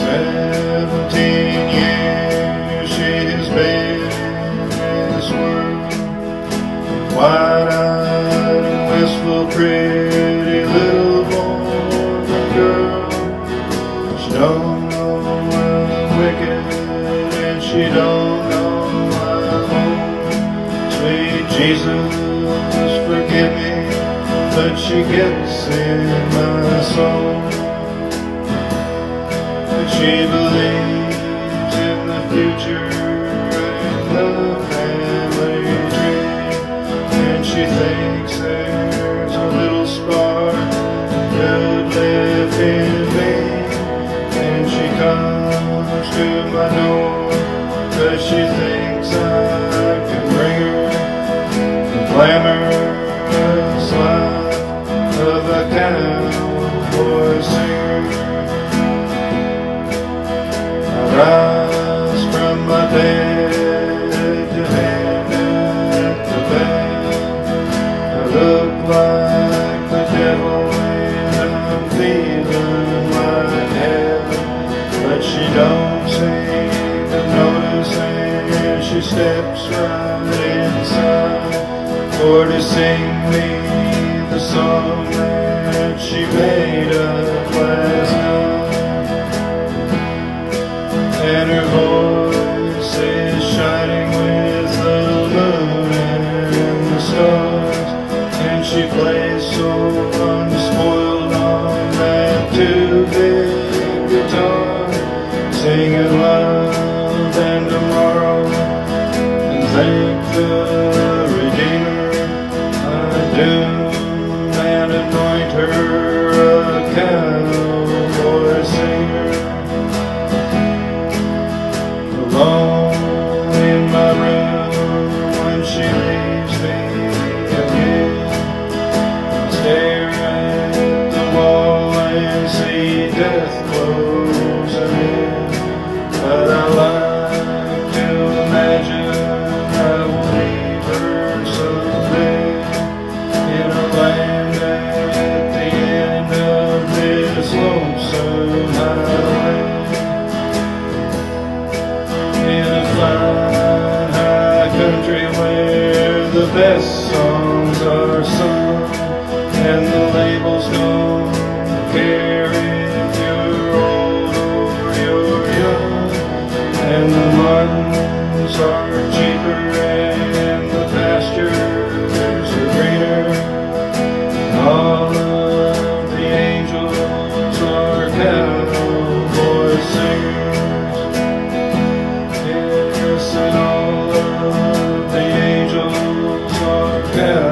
17 years she has been in this world, wide-eyed and wistful, pretty little Mormon girl. She don't know I'm wicked, and she don't know I'm old. Sweet Jesus, forgive me, but she gets in my soul. She believes in the future and the family tree, and she thinks there's a little spark that live in me. And she comes to my door, 'cause she thinks I can bring her the glamorous life of a cowboy singer. Rise from my bed to hand at the band. I look like the devil and I'm feeling like hell, but she don't seem to notice, and she steps right inside for to sing me the song that she made up last night. And her voice is shining with the moon and the stars, and she plays so unspoiled on that two-bit guitar, singing love and tomorrow and thank the Redeemer. I doom and anoint her a cowboy singer. Alone in my room when she leaves me again, I stare at the wall and see death closing in. But I like to imagine I will meet her someday in a land at the end of this lonesome highway, in a fine high country where the best songs are sung, and the labels don't care if you're old or you're young, and the Martins are cheaper and the pastures are greener, and all of the angels are cowboy singers. And all of the angels are cowboy